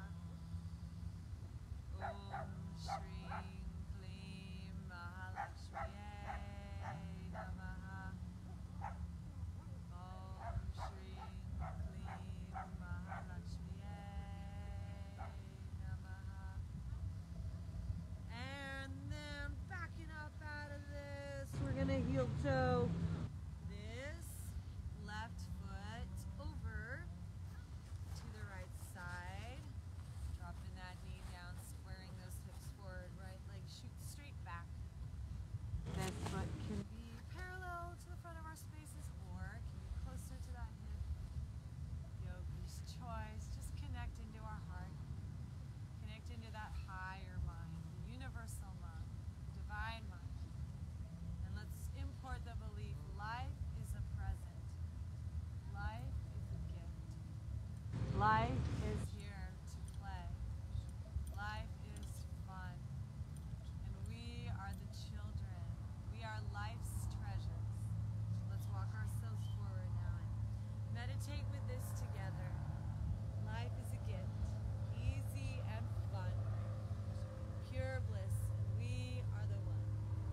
A: Om Shreem Kleem Mahalakshmi Namaha. Om Shreem Kleem Mahalakshmi Namaha. And then backing up out of this, we're gonna heel toe this left foot over to the right side, dropping that knee down, squaring those hips forward, right leg shoots straight back. This foot can be parallel to the front of our spaces or it can be closer to that hip. Yogi's choice. Just connect into our heart. Connect into that higher mind, the universal mind, the divine mind. And let's import the belief life is a present. Life is a gift. Life is here to play. Life is fun. And we are the children. We are life's treasures. Let's walk ourselves forward now and meditate with this together. Life is a gift, easy and fun, pure bliss, and we are the one.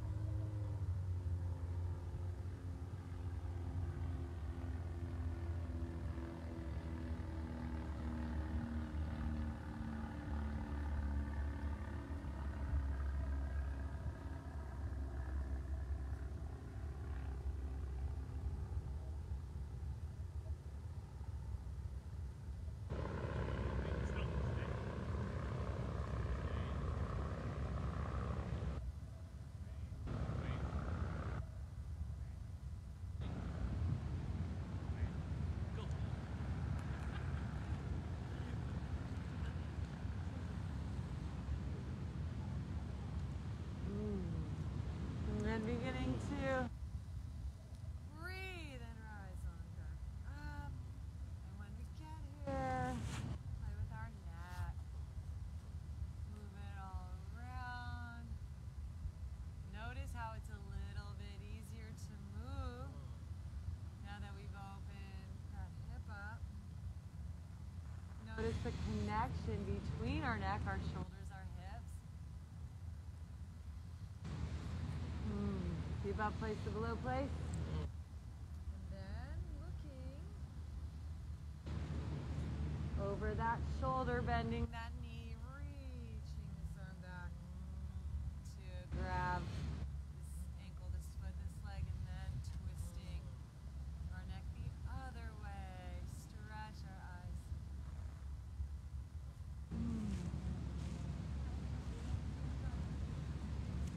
A: And then beginning to breathe and rise on back up. And when we get here, play with our neck. Move it all around. Notice how it's a little bit easier to move now that we've opened that hip up. Notice the connection between our neck, our shoulders, our hips. Keep up place to below place. And then looking over that shoulder, bending that knee, reaching this arm back to grab this ankle, this foot, this leg, and then twisting our neck the other way. Stretch our eyes.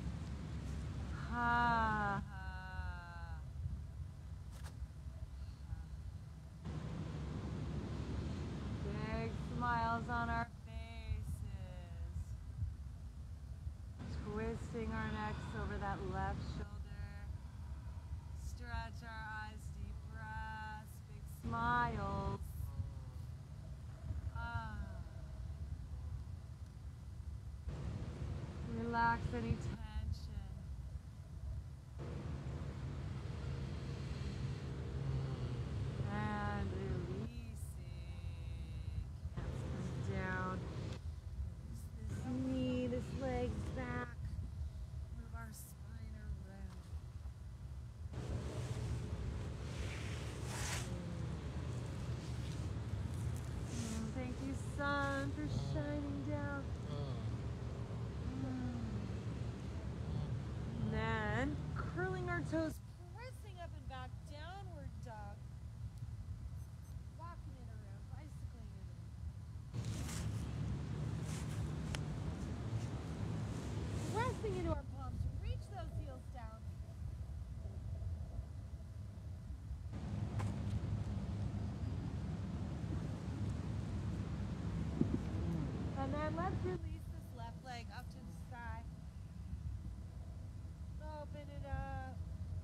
A: Ha ha. relax any tension. And releasing. Hands come down. This knee, this leg back. Move our spine around. Thank you, sun, for shining down. And then curling our toes, pressing up and back, downward dog. Walking it around, bicycling it around. Pressing into our palms, reach those heels down. And then let's release this left leg up to the side. Open it up.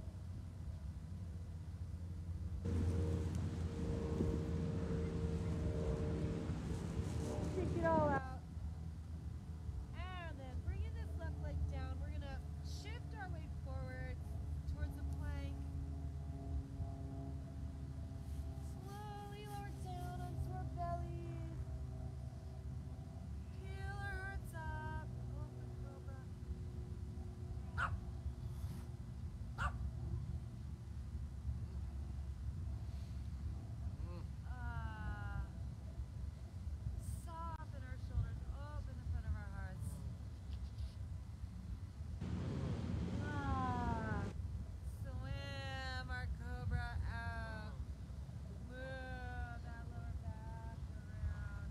A: Shake it all out. And then bringing this left leg down, we're going to shift our weight forward towards a plank. Slowly lower down onto our bellies. Peel our hearts up. Open cobra. Soften our shoulders, open the front of our hearts. Swim our cobra out. Move that lower back around.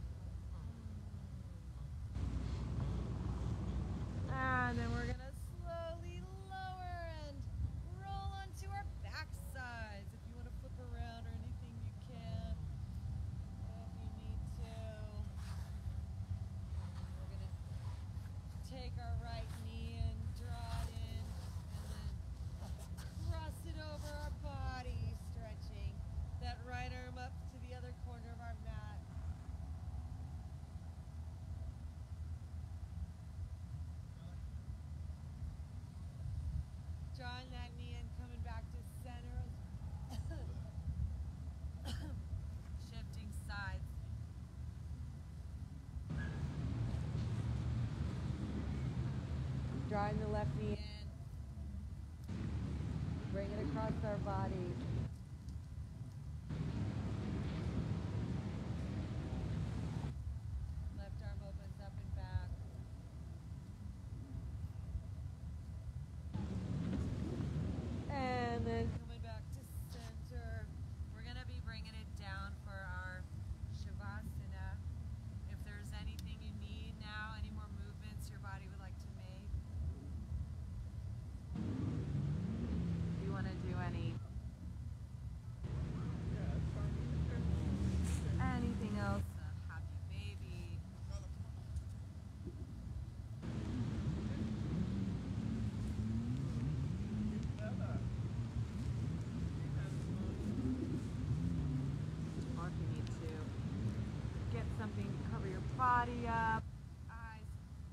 A: And then we're gonna slowly lower and roll onto our back sides. If you want to flip around or anything, you can. If you need to. We're gonna take our right knee and draw it in, and then cross it over our body, stretching that right arm up to the other corner of our mat. Drawing that knee in, coming back to center. Shifting sides. Drawing the left knee in. Bring it across our body. Left arm opens up and back. And then coming back to center. We're going to be bringing it down for our Shavasana. If there's anything you need now, any more movements your body would like to make. Do you want to do anything else? A happy baby. Or if you need to get something to cover your body up. Eyes.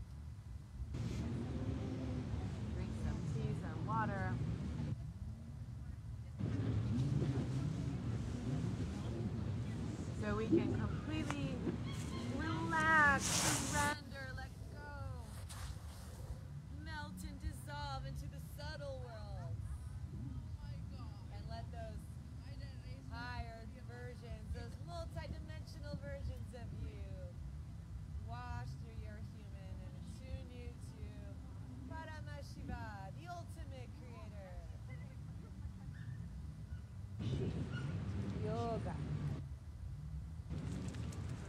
A: Drink some tea, some water. So we can completely relax, surrender, let go. Melt and dissolve into the subtle world. And let those higher versions, those multi-dimensional versions of you wash through your human and attune you to Paramashiva, the ultimate creator. Yoga.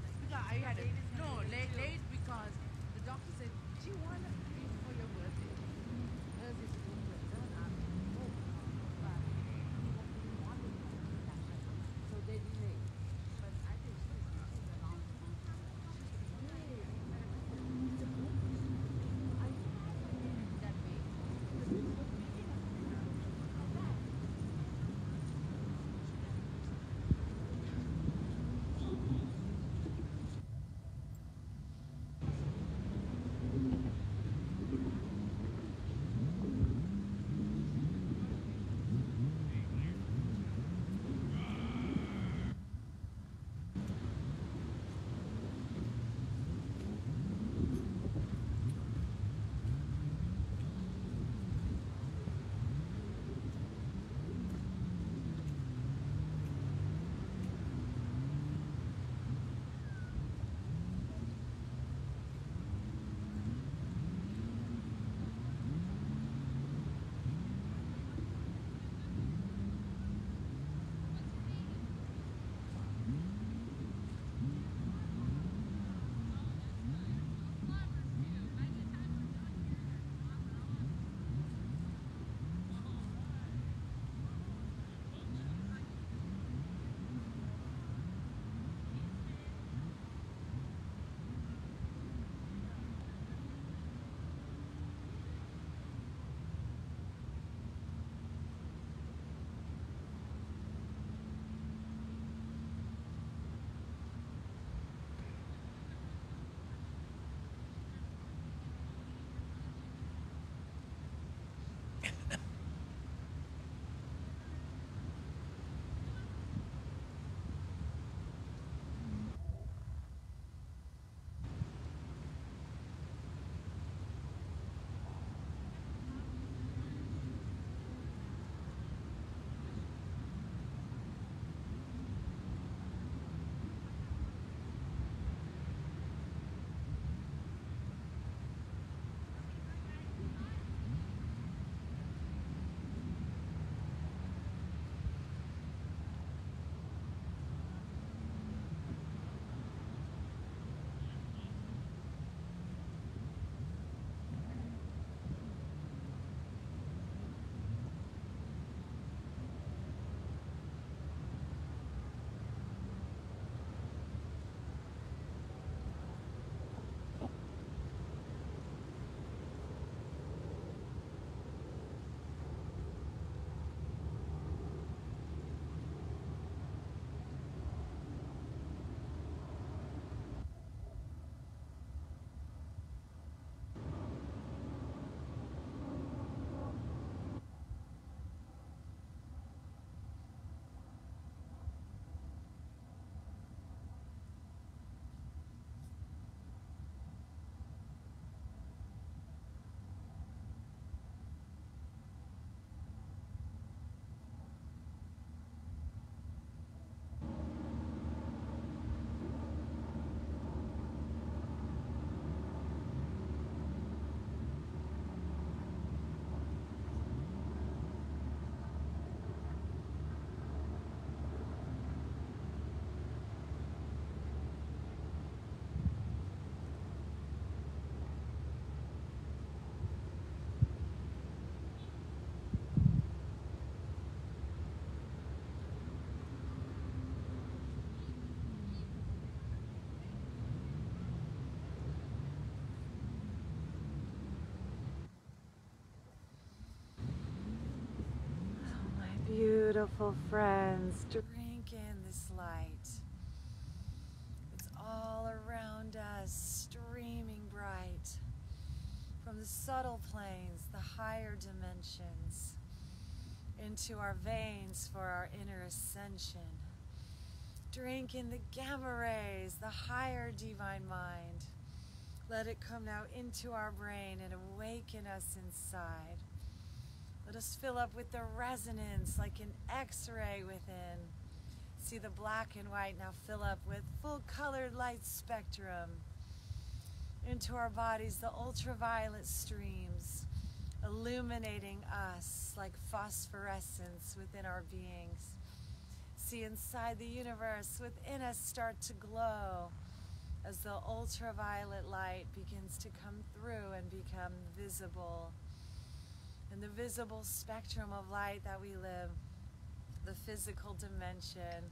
A: beautiful friends, drink in this light. It's all around us, streaming bright from the subtle planes, the higher dimensions, into our veins for our inner ascension. Drink in the gamma rays, the higher divine mind. Let it come now into our brain and awaken us inside. Let us fill up with the resonance like an X-ray within. See the black and white now fill up with full colored light spectrum. Into our bodies, the ultraviolet streams, illuminating us like phosphorescence within our beings. See inside the universe within us start to glow as the ultraviolet light begins to come through and become visible. In the visible spectrum of light that we live, the physical dimension,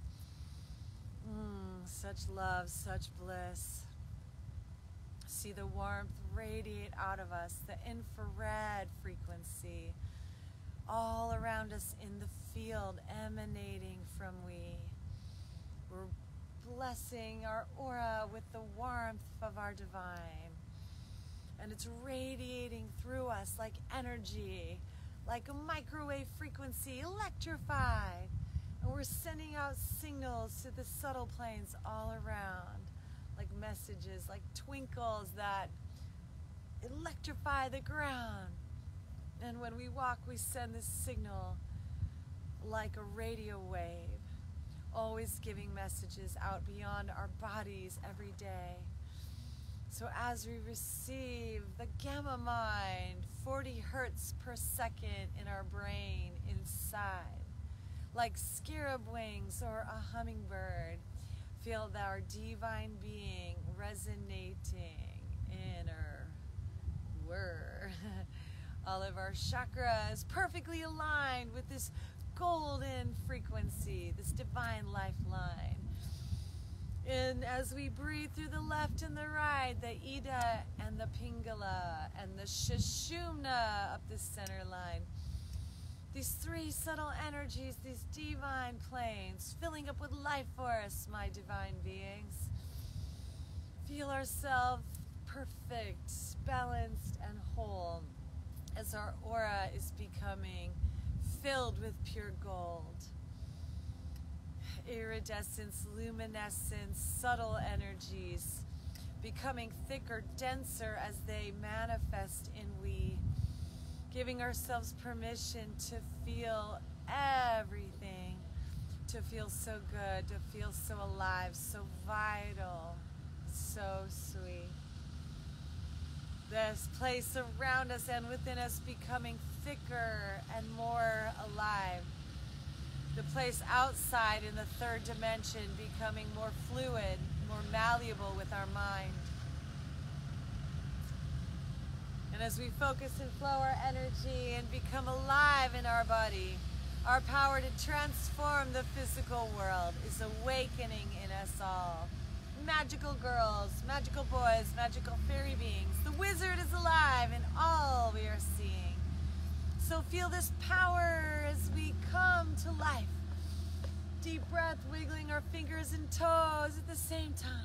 A: such love, such bliss. See the warmth radiate out of us, the infrared frequency, all around us in the field, emanating from we. We're blessing our aura with the warmth of our divine. And it's radiating through us like energy, like a microwave frequency, electrified. And we're sending out signals to the subtle planes all around, like messages, like twinkles that electrify the ground. And when we walk, we send this signal like a radio wave, always giving messages out beyond our bodies every day. So as we receive the gamma mind, 40 hertz per second in our brain inside, like scarab wings or a hummingbird, feel our divine being resonating inner word. All of our chakras perfectly aligned with this golden frequency, this divine lifeline. And as we breathe through the left and the right, the Ida and the Pingala and the Sushumna up the center line, these three subtle energies, these divine planes, filling up with life force, my divine beings. Feel ourselves perfect, balanced, and whole as our aura is becoming filled with pure gold. Iridescence, luminescence, subtle energies becoming thicker, denser as they manifest in we. Giving ourselves permission to feel everything, to feel so good, to feel so alive, so vital, so sweet. This place around us and within us becoming thicker and more alive. The place outside in the third dimension becoming more fluid, more malleable with our mind. And as we focus and flow our energy and become alive in our body, our power to transform the physical world is awakening in us all. Magical girls, magical boys, magical fairy beings. The wizard is alive in all we are seeing. So feel this power as we come to life. Deep breath, wiggling our fingers and toes at the same time.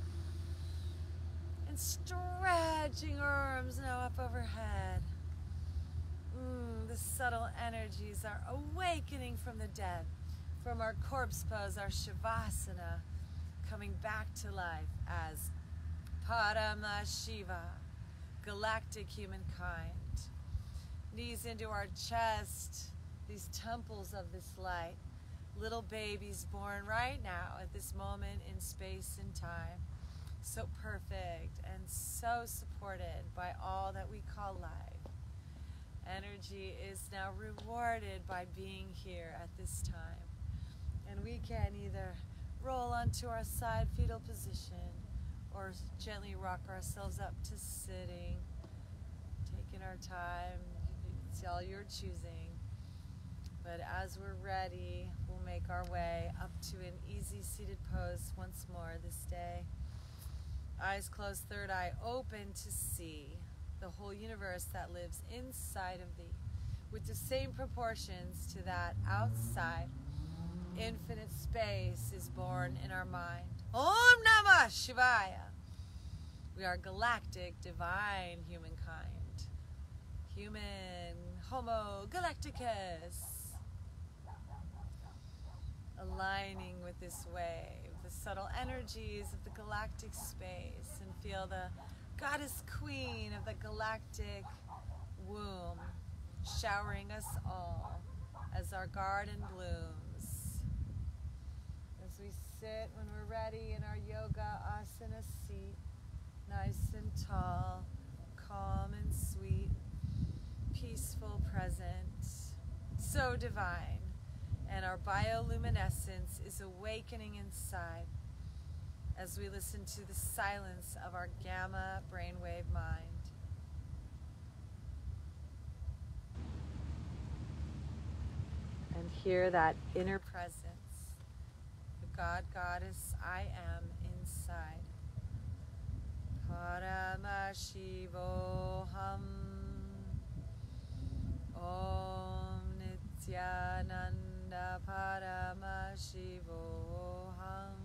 A: And stretching our arms now up overhead. The subtle energies are awakening from the dead, from our corpse pose, our Shavasana, coming back to life as Paramashiva, galactic humankind. Knees into our chest, these temples of this light. Little babies born right now at this moment in space and time. So perfect and so supported by all that we call life. Energy is now rewarded by being here at this time. And we can either roll onto our side fetal position or gently rock ourselves up to sitting, taking our time. It's all your choosing. But as we're ready, we'll make our way up to an easy seated pose once more this day. Eyes closed, third eye open to see the whole universe that lives inside of thee, with the same proportions to that outside. Infinite space is born in our mind. Om Namah Shivaya. We are galactic, divine humankind. Human, Homo Galacticus. Aligning with this wave, the subtle energies of the galactic space, and feel the goddess queen of the galactic womb showering us all as our garden blooms. As we sit when we're ready in our yoga asana seat, nice and tall, calm and sweet, peaceful, present, so divine, and our bioluminescence is awakening inside as we listen to the silence of our gamma brainwave mind. And hear that inner presence, the God, Goddess I am inside. Paramashivoham Om Nityananda Paramashivoham.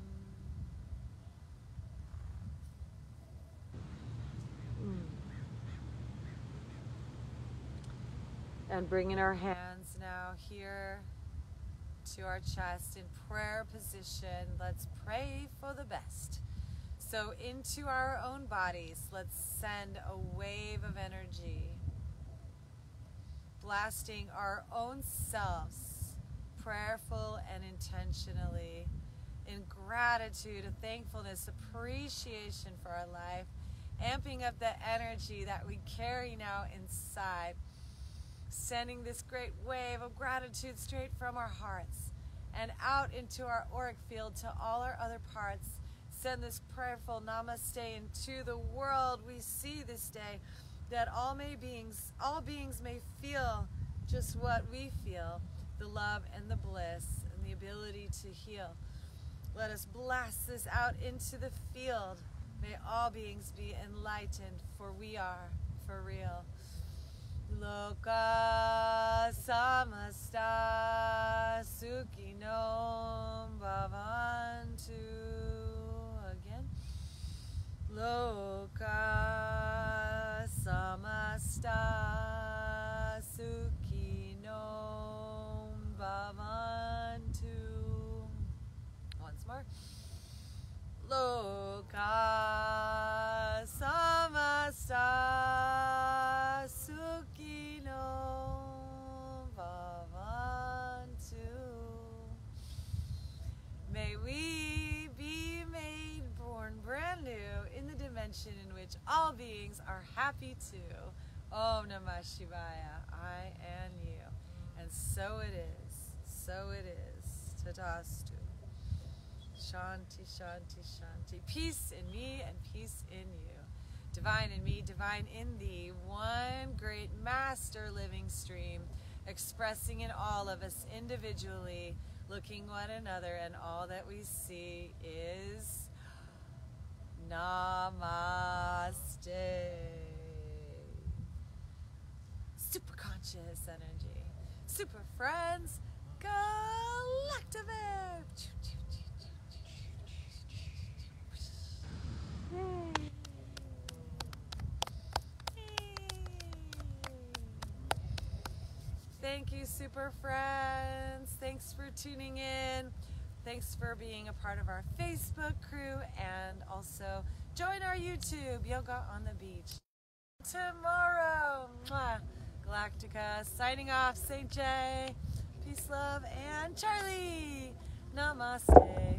A: And bringing our hands now here to our chest in prayer position, let's pray for the best. So into our own bodies, let's send a wave of energy, blasting our own selves, prayerful and intentionally, in gratitude, a thankfulness, appreciation for our life, amping up the energy that we carry now inside, sending this great wave of gratitude straight from our hearts and out into our auric field to all our other parts. Send this prayerful namaste into the world we see this day, that all beings may feel just what we feel, the love and the bliss and the ability to heal. Let us blast this out into the field. May all beings be enlightened, for we are for real. Loka samasta sukhinom bhavantu. Again. Loka samasta sukhinom bhavantu. Once more. Loka samasta sukhinom bhavantu. May we be made born brand new in the dimension in which all beings are happy too. Om Namah Shivaya, I and you. And so it is, so it is. Tadastu. Shanti, Shanti, Shanti. Peace in me and peace in you. Divine in me, divine in thee. One great master living stream, expressing in all of us individually, looking one another, and all that we see is Namaste. Super conscious energy. Super friends, Galactica. Yay. Thank you, super friends. Thanks for tuning in. Thanks for being a part of our Facebook crew, and also join our YouTube, Yoga on the Beach. Tomorrow, mwah, Galactica signing off. St. J, peace, love, and Charlie. Namaste.